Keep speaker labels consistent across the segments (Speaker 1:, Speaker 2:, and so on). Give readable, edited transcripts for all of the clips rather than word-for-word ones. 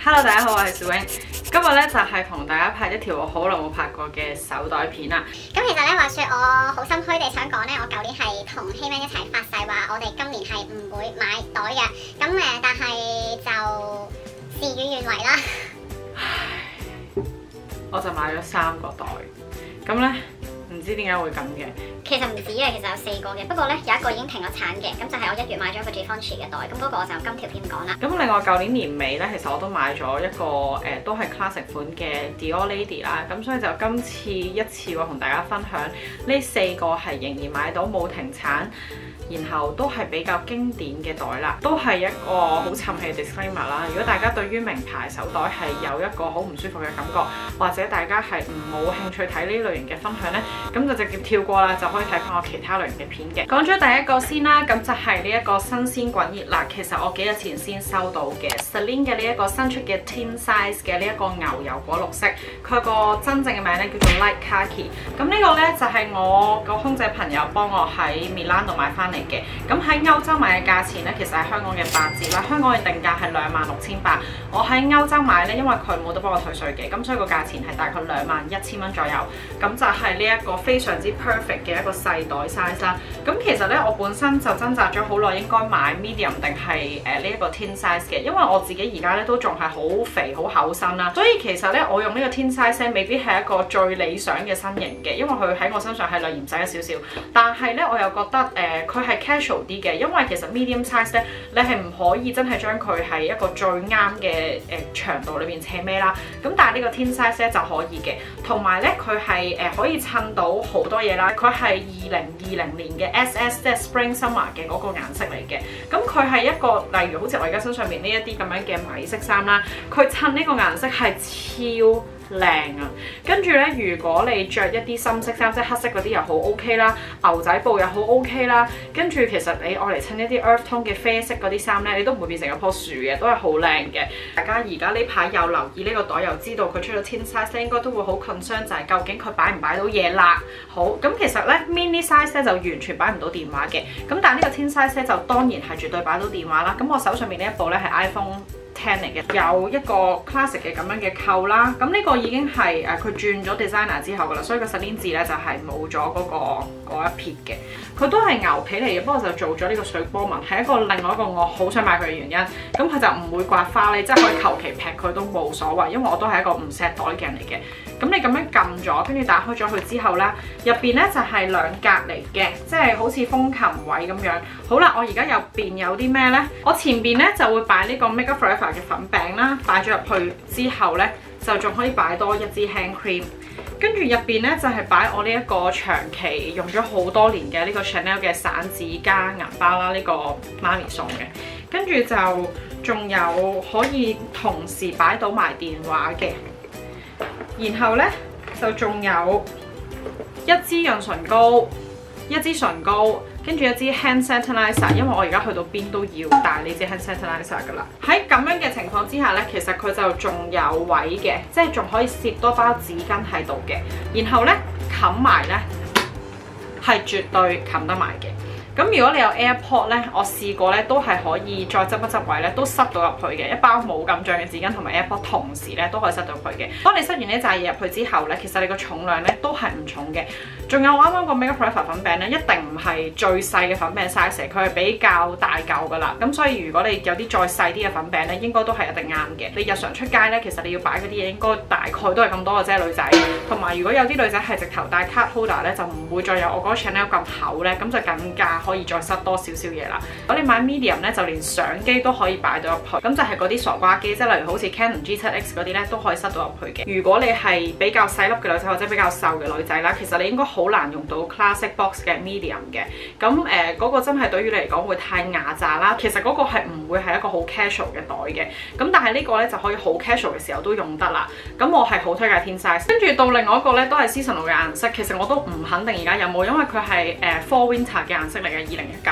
Speaker 1: Hello， 大家好，我係小英。今日咧就係同大家拍一條我好耐冇拍過嘅手袋片啦。
Speaker 2: 咁其實咧，話說我好心虛地想講咧，我舊年係同希明一齊發誓話，我哋今年係唔會買袋嘅。咁但係就事與願違啦。
Speaker 1: 唉，我就買咗3個袋，咁咧唔知點解會咁嘅。
Speaker 2: 其實唔止嘅，其實有4個嘅。不過咧有一個已經停咗產嘅，咁就係我1月買咗一個 Givenchy 嘅袋。咁嗰個我就今條片講啦。咁
Speaker 1: 另外舊年年尾咧，其實我都買咗一個都係 classic 款嘅 Dior Lady 啦。咁所以就今次一次過同大家分享呢4個係仍然買到冇停產，然後都係比較經典嘅袋啦，都係一個好沉氣嘅 disclaimer 啦。如果大家對於名牌手袋係有一個好唔舒服嘅感覺，或者大家係冇興趣睇呢類型嘅分享呢，咁就直接跳過啦，就可以睇翻我其他類型嘅片嘅。講咗第一個先啦，咁就係呢一個新鮮滾熱辣，其實我幾日前先收到嘅 Celine 嘅呢一個新出嘅 Tin Size 嘅呢一個牛油果綠色，佢個真正嘅名咧叫做 Light Khaki。咁呢個呢，就係我個空姐朋友幫我喺 Milan 度買翻嚟嘅。咁喺歐洲買嘅價錢呢，其實係香港嘅8折啦。香港嘅定價係26,800，我喺歐洲買呢，因為佢冇得幫我退稅嘅，咁所以個價錢係大概21,000蚊左右。咁就係呢一個非常之 perfect 嘅一個細袋 size 啦。咁其實呢，我本身就掙扎咗好耐，應該買 medium 定係呢一個 tin size 嘅，因為我自己而家呢都仲係好肥好厚身啦，所以其實呢，我用呢個 tin size 未必係一個最理想嘅身形嘅，因為佢喺我身上係略嫌細咗少少。但係呢，我又覺得佢係casual 啲嘅，因為其實 medium size 咧，你係唔可以真係將佢係一個最啱嘅長度裏邊斜孭啦。咁但係呢個 tin size 咧就可以嘅，同埋咧佢係可以襯到好多嘢啦。佢係2020年嘅 SS 即係 Spring Summer 嘅嗰個顏色嚟嘅。咁佢係一個例如好似我而家身上面呢一啲咁樣嘅米色衫啦，佢襯呢個顏色係超靚啊！跟住咧，如果你着一啲深色衫，即係黑色嗰啲又好 OK 啦，牛仔布又好 OK 啦。跟住其實你愛嚟襯一啲 earth tone 嘅啡色嗰啲衫咧，你都唔會變成一棵樹嘅，都係好靚嘅。大家而家呢排有留意呢個袋，又知道佢出咗 tin size 咧，應該都會好 concern 就係究竟佢擺唔擺到嘢啦。好，咁其實咧 mini size 咧就完全擺唔到電話嘅，咁但係呢個 tin size 咧就當然係絕對擺到電話啦。咁我手上面呢一部咧係 iPhone 10嚟嘅，有一個 classic 嘅咁樣嘅扣啦。咁呢個已經係佢轉咗 designer 之後噶啦，所以個 Celine 字咧就係冇咗嗰一撇嘅。佢都係牛皮嚟嘅，不過就做咗呢個水波紋，係另外一個我好想買佢嘅原因。咁佢就唔會刮花你即係可以求其劈佢都冇所謂，因為我都係一個唔錫袋嘅人嚟嘅。咁你咁樣撳咗，跟住打開咗佢之後咧，入邊咧就係2格嚟嘅，即係好似風琴位咁樣。好啦，我而家入邊有啲咩咧？我前邊咧就會擺呢個 Make Up Forever嘅粉餅啦，擺咗入去之後咧，就仲可以擺多一支 hand cream。跟住入邊咧就係擺我呢一個長期用咗好多年嘅呢個 Chanel 嘅散紙加銀包啦，呢個媽咪送嘅。跟住就仲有可以同時擺到埋電話嘅。然後咧就仲有一支潤唇膏、一支唇膏，跟住一支 hand sanitizer， 因為我而家去到邊都要帶呢支 hand sanitizer 噶啦。喺咁樣嘅情況之下咧，其實佢就仲有位嘅，即係仲可以攝多包紙巾喺度嘅。然後咧冚埋咧係絕對冚得埋嘅。咁如果你有 AirPod 咧，我試過咧都係可以再執一執位咧，都塞到入去嘅。一包冇咁脹嘅紙巾同埋 AirPod 同時咧都可以塞到入去嘅。當你塞完呢紮嘢入去之後咧，其實你個重量咧都係唔重嘅。仲有我啱啱個 Make Up Forever 粉餅咧，一定唔係最細嘅粉餅 size， 佢係比較大嚿噶啦。咁所以如果你有啲再細啲嘅粉餅咧，應該都係一定啱嘅。你日常出街咧，其實你要擺嗰啲嘢應該大概都係咁多嘅啫，女仔。同埋如果有啲女仔係直頭帶 card holder 咧，就唔會再有我嗰個 Chanel 咁厚咧，咁就更加可以再塞多少少嘢啦。如果你買 medium 咧，就連相機都可以擺到入去，咁就係嗰啲傻瓜機，即係例如好似 Canon G7X 嗰啲咧，都可以塞到入去嘅。如果你係比較細粒嘅女仔或者比較瘦嘅女仔啦，其實你應該好難用到 classic box 嘅 medium 嘅。咁嗰個真係對於你嚟講會太牙炸啦。其實嗰個係唔會係一個好 casual 嘅袋嘅。咁但係呢個咧就可以好 casual 嘅時候都用得啦。咁我係好推介 tin size。跟住到另外一個咧都係 seasonal 嘅顏色，其實我都唔肯定而家有冇，因為佢係fall winter 嘅顏色嚟嘅2019。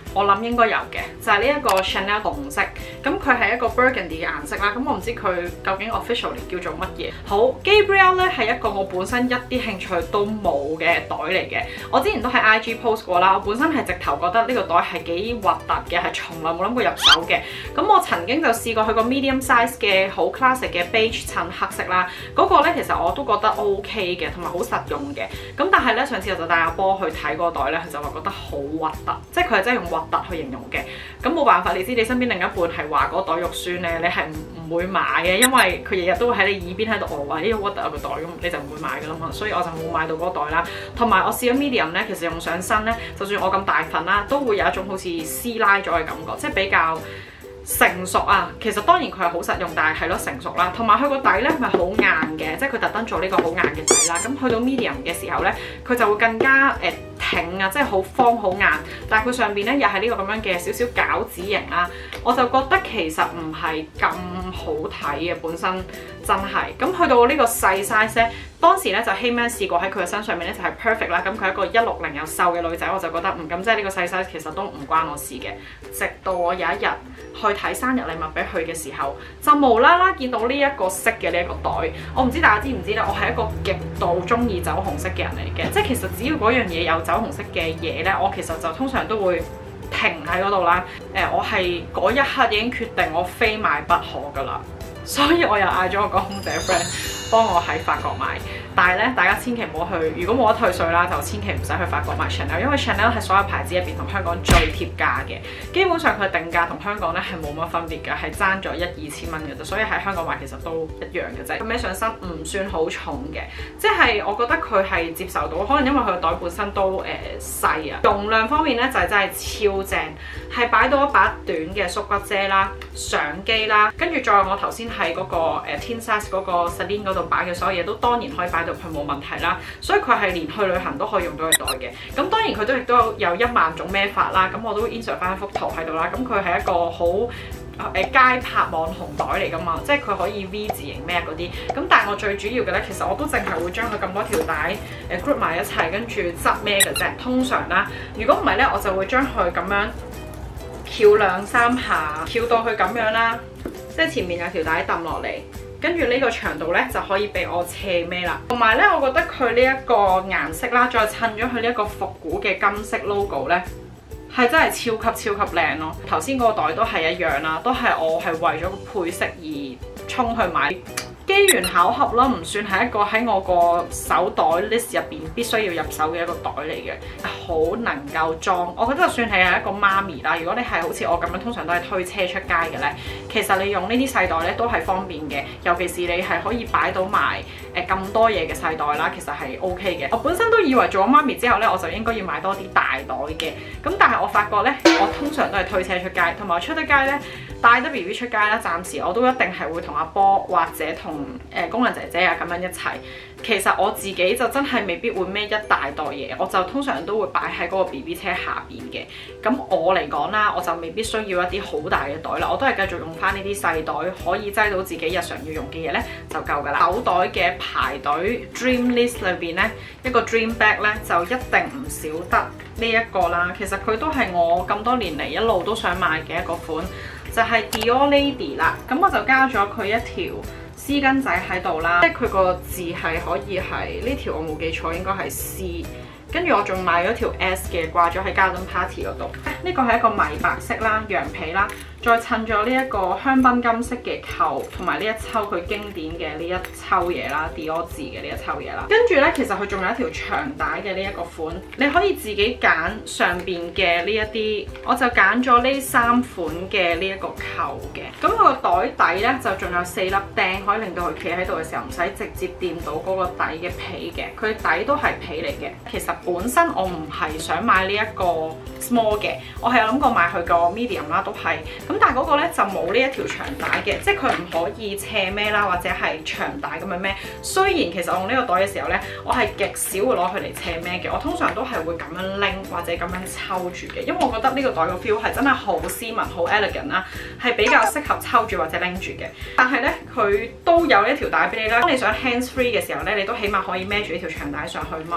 Speaker 1: 我諗應該有嘅，就係呢一個 Chanel 紅色，咁佢係一個 burgundy 嘅顏色啦。咁我唔知佢究竟 officially 叫做乜嘢。好 Gabrielle 咧係一個我本身一啲興趣都冇嘅袋嚟嘅。我之前都喺 IG post 過啦，我本身係直頭覺得呢個袋係幾核突嘅，係從來冇諗過入手嘅。咁我曾經就試過佢個 medium size 嘅好 classic 嘅 beige 襯黑色啦，嗰個咧其實我都覺得 OK 嘅，同埋好實用嘅。咁但係咧上次我就帶阿波去睇嗰個袋咧，佢就話覺得好核突，即係佢係真係用核突去形容嘅。咁冇辦法，你知你身邊另一半係話嗰袋肉酸咧，你係唔會買嘅，因為佢日日都會喺你耳邊喺度話呢個核突個袋，咁你就唔會買噶啦嘛。所以我就冇買到嗰袋啦。同埋我試咗 medium 咧，其實用上身咧，就算我咁大份啦，都會有一種好似師奶咗嘅感覺，即係比較成熟啊。其實當然佢係好實用，但係係咯成熟啦。同埋佢個底咧咪好硬嘅，即係佢特登做呢個好硬嘅底啦。咁去到 medium 嘅時候咧，佢就會更加挺啊，即係好方好硬。但係佢上邊咧又係呢個咁樣嘅少少餃子型啦。我就覺得其實唔係咁好睇嘅本身真係。咁去到呢個細 size 咧，當時咧就希曼試過喺佢嘅身上面咧就係 perfect 啦。咁佢係一個160又瘦嘅女仔，我就覺得咁即係呢個細 size 其實都唔關我事嘅。直到我有一日去睇生日禮物俾佢嘅時候，就無啦啦見到呢一個色嘅呢一個袋。我唔知大家知唔知咧，我係一個極度中意酒紅色嘅人嚟嘅，即係其實只要嗰樣嘢有酒紅色嘅嘢咧，我其實就通常都會停喺嗰度啦。我係嗰一刻已經決定我非買不可㗎啦，所以我又嗌咗我個空姐 friend 幫我喺法國買。但係咧，大家千祈唔好去，如果冇得退稅啦，就千祈唔使去法國買 Chanel， 因為 Chanel 係所有牌子入邊同香港最貼價嘅。基本上佢定價同香港咧係冇乜分別嘅，係爭咗1-2千蚊嘅啫。所以喺香港買其實都一樣嘅啫。咁孭上身唔算好重嘅，即係我覺得佢係接受到，可能因為佢個袋本身都細啊。容量方面咧就係真係超正，係擺到一把短嘅縮骨遮啦、相機啦，跟住再我頭先喺嗰個Teen Size 嗰個 Celine 嗰度擺嘅所有嘢都當然可以擺到佢冇問題啦。所以佢係連去旅行都可以用到嘅袋嘅。咁當然佢都亦都有1萬種孭法啦。咁我都 insert 翻一幅圖喺度啦。咁佢係一個好街拍網紅袋嚟㗎嘛，即係佢可以 V 字形孭嗰啲。咁但係我最主要嘅咧，其實我都淨係會將佢咁多條帶group 埋一齊，跟住側孭嘅啫。通常啦，如果唔係咧，我就會將佢咁樣翹2-3下，翹到佢咁樣啦，即係前面有條帶揼落嚟。跟住呢個長度咧就可以俾我斜孭啦，同埋咧我覺得佢呢一個顏色啦，再襯咗佢呢一個復古嘅金色 logo 咧，係真係超級靚咯。頭先嗰個袋都係一樣啦，都係我係為咗個配色而衝去買。機緣巧合啦，唔算係一個喺我個手袋 list 入邊必須要入手嘅一個袋嚟嘅，好能夠裝。我覺得就算係一個媽咪啦，如果你係好似我咁樣，通常都係推車出街嘅咧，其實你用呢啲細袋咧都係方便嘅，尤其是你係可以擺到埋咁多嘢嘅細袋啦，其實係 OK 嘅。我本身都以為做咗媽咪之後咧，我就應該要買多啲大袋嘅，咁但係我發覺咧，我通常都係推車出街，同埋我出得街咧帶得 BB 出街啦，暫時我都一定係會同阿波或者同工人姐姐啊咁樣一齊。其實我自己就真係未必會孭一大袋嘢，我就通常都會擺喺嗰個 BB 車下邊嘅。咁我嚟講啦，我就未必需要一啲好大嘅袋啦，我都係繼續用翻呢啲細袋，可以擠到自己日常要用嘅嘢咧就夠㗎啦。手袋嘅排隊 Dream List 裏邊咧，一個 Dream Bag 咧就一定唔少得呢一個啦。其實佢都係我咁多年嚟一路都想買嘅一個款，就係 Dior Lady 啦。咁我就加咗佢一條絲巾仔喺度啦，即係佢個字係可以係呢條，我冇記錯應該係 C。跟住我仲買咗條 S 嘅掛咗喺 Garden Party 嗰度。呢個係一個米白色啦，羊皮啦，再襯咗呢一個香檳金色嘅扣，同埋呢一抽佢經典嘅呢一抽嘢啦 ，Dior 字嘅呢一抽嘢啦。跟住咧，其實佢仲有一條長帶嘅呢一個款，你可以自己揀上邊嘅呢一啲，我就揀咗呢3款嘅呢一個扣嘅。咁佢個袋底咧就仲有4粒釘，可以令到佢企喺度嘅時候唔使直接掂到嗰個底嘅皮嘅，佢底都係皮嚟嘅。其實本身我唔係想買呢一個 small 嘅，我係有諗過買佢個 medium 啦，都係。咁但係嗰個咧就冇呢一條長帶嘅，即係佢唔可以斜孭啦，或者係長帶咁樣孭。雖然其實我用呢個袋嘅時候咧，我係極少會攞佢嚟斜孭嘅，我通常都係會咁樣拎或者咁樣抽住嘅，因為我覺得呢個袋個 feel 係真係好斯文、好 elegant 啦，係比較適合抽住或者拎住嘅。但係咧，佢都有一條帶俾你啦。當你想 hands free 嘅時候咧，你都起碼可以孭住呢條長帶上去嘛。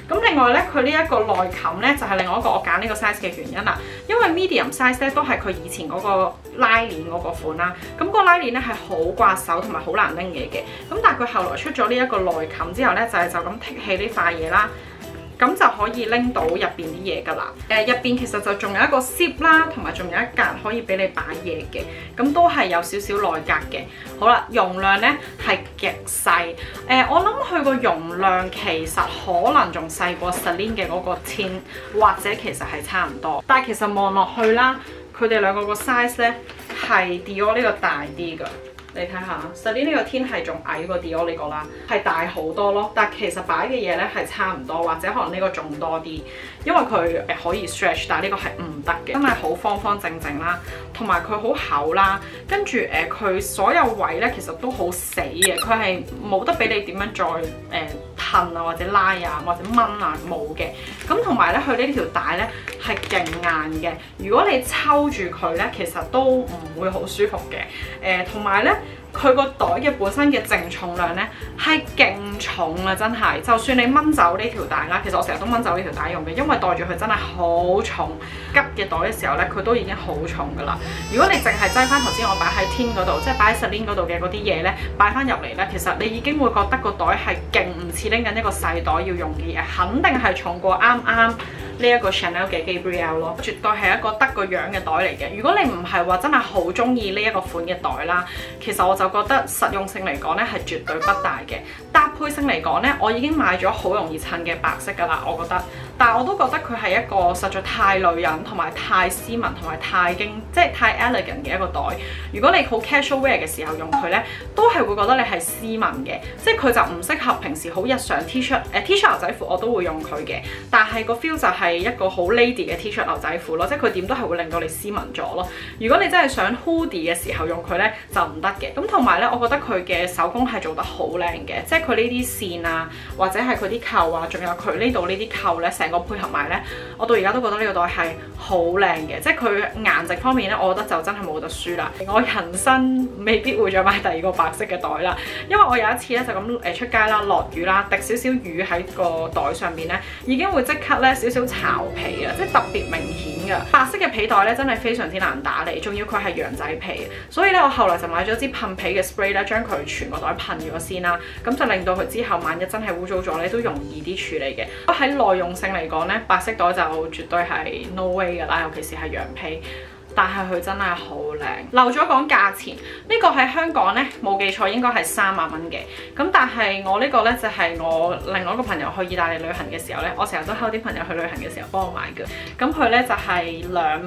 Speaker 1: 咁另外咧，佢呢一個內冚咧就係另外一個我揀呢個 size 嘅原因啦。因為 medium size 咧都係佢以前嗰個拉鏈嗰個款啦，咁個拉鏈咧係好刮手同埋好難拎嘢嘅。咁但係佢後來出咗呢一個內冚之後咧，就咁剔起呢塊嘢啦。咁就可以拎到入邊啲嘢㗎啦。入邊其實就仲有一個 zip 啦，同埋仲有一格可以俾你擺嘢嘅。咁都係有少少內格嘅。好啦，容量咧係極細。我諗佢個容量其實可能仲細過 Celine 嘅嗰個 tin， 或者其實係差唔多。但係其實望落去啦，佢哋兩個個 size 咧係 Dior 呢個大啲㗎。你睇下 Celine 呢個天係仲矮過 Dior 呢個啦，係大好多咯。但其實擺嘅嘢咧係差唔多，或者可能呢個仲多啲，因為佢可以 stretch， 但係呢個係唔得嘅，真係好方方正正啦，同埋佢好厚啦。跟住佢所有位咧其實都好死嘅，佢係冇得俾你點樣再褪啊或者拉啊或者掹啊冇嘅。咁同埋咧佢呢條帶咧係勁硬嘅，如果你抽住佢咧其實都唔會好舒服嘅。同埋咧。佢個袋嘅本身嘅淨重量咧係勁重啊！真係，就算你掹走呢條帶啦，其實我成日都掹走呢條帶用嘅，因為袋住佢真係好重。急嘅袋嘅時候咧，佢都已經好重噶啦。如果你淨係擠翻頭先我擺喺天嗰度，即係擺喺 Celine 嗰度嘅嗰啲嘢咧，擺翻入嚟咧，其實你已經會覺得個袋係勁唔似拎緊一個細袋要用嘅嘢，肯定係重過啱啱呢一個 Chanel 嘅 Gabrielle 咯，絕對係一個得個樣嘅袋嚟嘅。如果你唔係話真係好中意呢一個款嘅袋啦，其實我就覺得實用性嚟講咧係絕對不大嘅。搭配性嚟講咧，我已經買咗好容易襯嘅白色㗎啦，我覺得。但係我都覺得佢係一個實在太女人同埋太斯文同埋太即係太 elegant 嘅一個袋。如果你好 casual wear 嘅時候用佢咧，都係會覺得你係斯文嘅，即係佢就唔適合平時好日常 T-shirt 牛仔褲我都會用佢嘅。但係個 feel 就係一個好 lady 嘅 T-shirt 牛仔褲咯，即係佢點都係會令到你斯文咗咯。如果你真係想 hoodie 嘅時候用佢咧，就唔得嘅。咁同埋咧，我覺得佢嘅手工係做得好靚嘅，即係佢呢啲線啊，或者係佢啲扣啊，仲有佢呢度呢啲扣咧，成個配合埋咧，我到而家都覺得呢個袋係好靚嘅，即係佢顏值方面咧，我覺得就真係冇得輸啦。我人生未必會再買第二個白色嘅袋啦，因為我有一次咧就咁出街啦，落雨啦，滴少少雨喺個袋上面咧，已經會即刻咧少少巢皮啊，即係特別明顯㗎。白色嘅皮袋咧真係非常之難打理，仲要佢係羊仔皮，所以咧我後來就買咗支噴皮嘅 spray 咧，將佢全個袋噴咗先啦，咁就令到佢之後萬一真係污糟咗咧，都容易啲處理嘅。喺耐用性嚟講咧，白色袋就絕對係 no way 㗎啦，尤其是係羊皮。但係佢真係好靚。漏咗講價錢，呢個喺香港咧冇記錯應該係3萬蚊嘅。咁但係我呢個咧就係我另外一個朋友去意大利旅行嘅時候咧，我成日都睺啲朋友去旅行嘅時候幫我買嘅。咁佢咧就係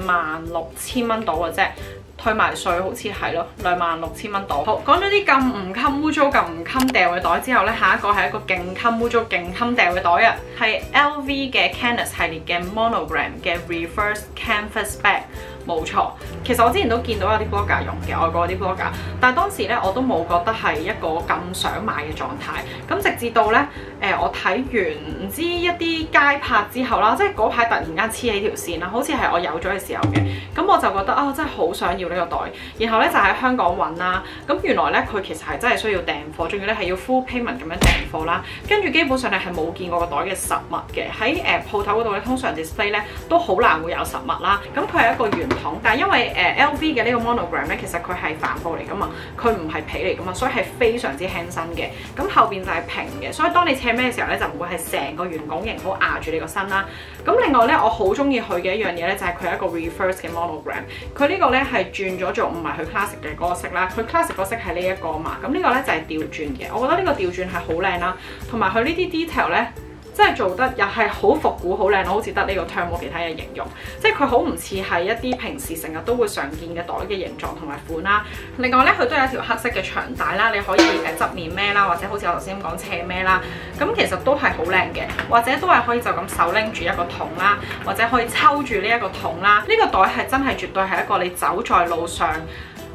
Speaker 1: 26,000蚊到嘅啫。退埋稅好似係咯，26,000蚊到。好，講咗啲咁唔襟污糟、咁唔襟掉嘅袋之後咧，下一個係一個勁襟污糟、勁襟掉嘅袋啊，係 LV 嘅 Canvas 系列嘅 Monogram 嘅 Reverse Canvas Bag。冇錯，其實我之前都見到有啲 blogger 用嘅，外國啲 blogger， 但係當時咧我都冇覺得係一個咁想買嘅狀態。咁直至到咧我睇完唔知一啲街拍之後啦，即係嗰排突然間黐起條線啦，好似係我有咗嘅時候嘅，咁我就覺得真係好想要呢個袋。然後咧就喺香港揾啦，咁原來咧佢其實係真係需要訂貨，仲要咧係要 full payment 咁樣訂貨啦。跟住基本上你係冇見過個袋嘅實物嘅，喺鋪頭嗰度咧通常 display 咧都好難會有實物啦。咁佢係一個圓筒，但係因為LV 嘅呢個 monogram 咧，其實佢係帆布嚟噶嘛，佢唔係皮嚟噶嘛，所以係非常之輕身嘅。咁後邊就係平嘅，所以當你斜孭嘅時候咧，就唔會係成個圓拱形好壓住你個身啦。咁另外咧，我好中意佢嘅一樣嘢咧，就係佢係一個 reverse 嘅 monogram。佢呢個咧係轉咗做唔係佢 classic 嘅嗰個色啦，佢 classic 嗰色係呢一個嘛。咁呢個咧就係調轉嘅，我覺得呢個調轉係好靚啦，同埋佢呢啲 detail 咧。真係做得又係好復古好靚，好似得呢個 term 冇其他嘢形容，即係佢好唔似係一啲平時成日都會常見嘅袋嘅形狀同埋款啦。另外咧，佢都有一條黑色嘅長帶啦，你可以側面孭啦，或者好似我頭先咁講斜孭啦，咁其實都係好靚嘅，或者都係可以就咁手拎住一個桶啦，或者可以抽住呢一個桶啦。呢個袋係真係絕對係一個你走在路上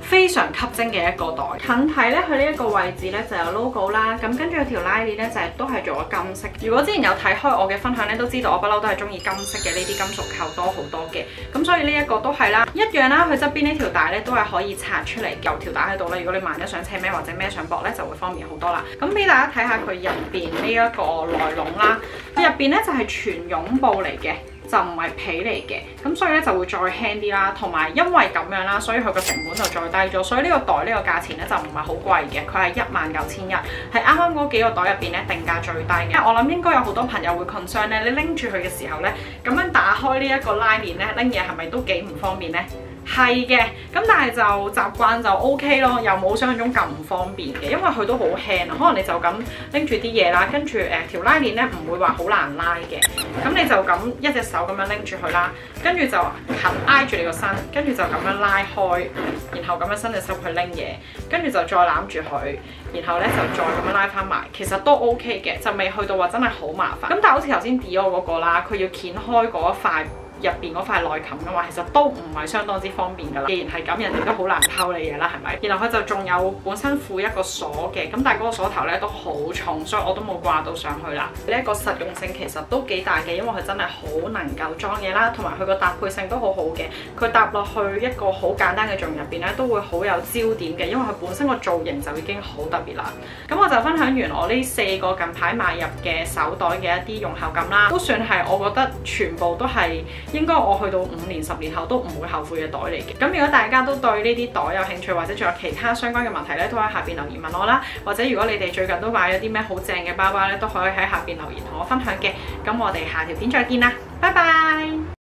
Speaker 1: 非常吸睛嘅一個袋。近睇咧，佢呢一個位置咧就有 logo 啦，咁跟住有條拉鏈咧就係都係做咗金色。如果之前有睇開我嘅分享咧，都知道我不嬲都係中意金色嘅呢啲金屬扣多好多嘅，咁所以呢一個都係啦，一樣啦。佢側邊呢條帶咧都係可以拆出嚟，有條帶喺度啦。如果你萬一想扯咩或者孭上膊咧，就會方便好多啦。咁俾大家睇下佢入邊呢一個內籠啦，入邊咧就係全絨布嚟嘅。就唔係皮嚟嘅，咁所以咧就會再輕啲啦，同埋因為咁樣啦，所以佢個成本就再低咗，所以呢個袋呢個價錢咧就唔係好貴嘅，佢係19100，係啱啱嗰幾個袋入邊咧定價最低嘅。我諗應該有好多朋友會 concern 咧，你拎住佢嘅時候咧，咁樣打開呢一個拉鏈咧，拎嘢係咪都幾唔方便咧？係嘅，咁但係就習慣就 OK 咯，又冇想象中咁唔方便嘅，因為佢都好輕，可能你就咁拎住啲嘢啦，跟住條拉鏈咧唔會話好難拉嘅，咁你就咁一隻手咁樣拎住佢啦，跟住就近挨住你個身，跟住就咁樣拉開，然後咁樣伸隻手去拎嘢，跟住就再攬住佢，然後咧就再咁樣拉翻埋，其實都 OK 嘅，就未去到話真係好麻煩。咁但係好似頭先 Dior 嗰個啦，佢要掀開嗰一塊。入邊嗰塊內冚嘅話，其實都唔係相當之方便㗎啦。既然係咁，人哋都好難偷你嘢啦，係咪？然後佢就仲有本身附一個鎖嘅，咁但係嗰個鎖頭咧都好重，所以我都冇掛到上去啦。呢一個實用性其實都幾大嘅，因為佢真係好能夠裝嘢啦，同埋佢個搭配性都好好嘅。佢搭落去一個好簡單嘅造型入邊咧，都會好有焦點嘅，因為佢本身個造型就已經好特別啦。咁我就分享完我呢4個近排買入嘅手袋嘅一啲用後感啦，都算係我覺得全部都係。應該我去到5年、10年後都唔會後悔嘅袋嚟嘅。咁如果大家都對呢啲袋有興趣，或者仲有其他相關嘅問題咧，都喺下邊留言問我啦。或者如果你哋最近都買咗啲咩好正嘅包包咧，都可以喺下邊留言同我分享嘅。咁我哋下條片再見啦，拜拜。